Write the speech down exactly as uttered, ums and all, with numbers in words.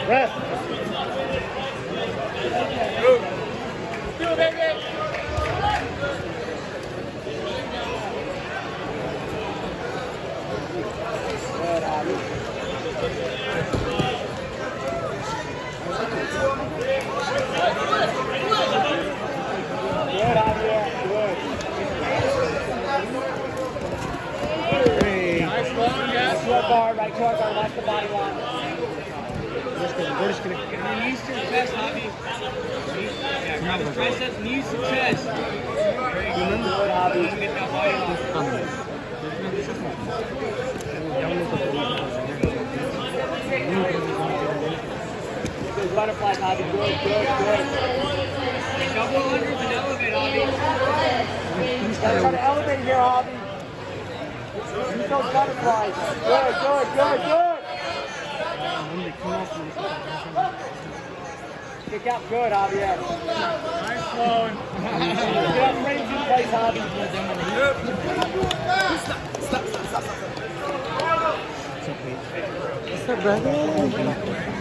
Rest. Do it, baby. Good, Abby. Good, Abby. Good. Hey. Nice, Sloan, yes. Short guard, right short guard, watch the body line. We're just gonna, we're just gonna. Get your knees to your chest, Javi. Yeah, grab the triceps, knees to chest. There you go. Good, Abby. Get that body line. Good butterfly, Abby. Good, good, good. Double unders and elevate, Javi. Gotta try to elevate here, Abby. Use those butterflies. Good, good, good, good. Kick out good, Abby. Nice, Sloan. Get up, range in place, Abby. It's okay. What's up, brother?